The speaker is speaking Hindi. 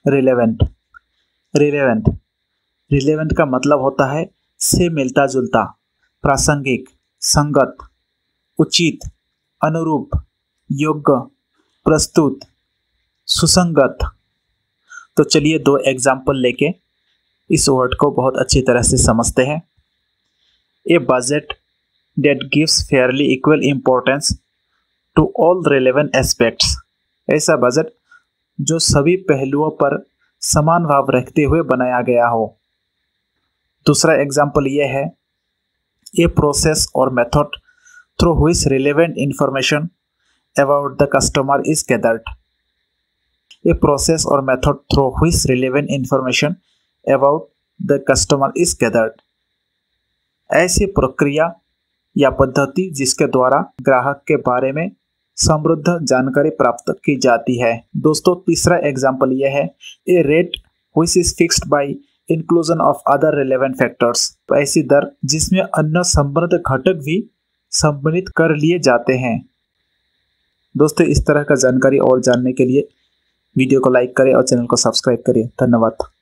रिलेवेंट। रिलेवेंट रिलेवेंट का मतलब होता है से मिलता जुलता, प्रासंगिक, संगत, उचित, अनुरूप, योग्य, प्रस्तुत, सुसंगत। तो चलिए 2 एग्जाम्पल लेके इस वर्ड को बहुत अच्छी तरह से समझते हैं। A budget that gives fairly equal importance to all relevant aspects। ऐसा बजट जो सभी पहलुओं पर समान भाव रखते हुए बनाया गया हो। दूसरा एग्जाम्पल यह है, ए प्रोसेस और method through which relevant information about the customer is gathered। A process और method through which relevant information about the customer is gathered। ऐसी प्रक्रिया या पद्धति जिसके द्वारा ग्राहक के बारे में समृद्ध जानकारी प्राप्त की जाती है। दोस्तों तीसरा एग्जाम्पल यह है, a rate which is fixed by inclusion of other relevant factors. तो ऐसी दर जिसमें अन्य संबंधित घटक भी सम्मिलित कर लिए जाते हैं। दोस्तों इस तरह का जानकारी और जानने के लिए वीडियो को लाइक करें और चैनल को सब्सक्राइब करें। धन्यवाद।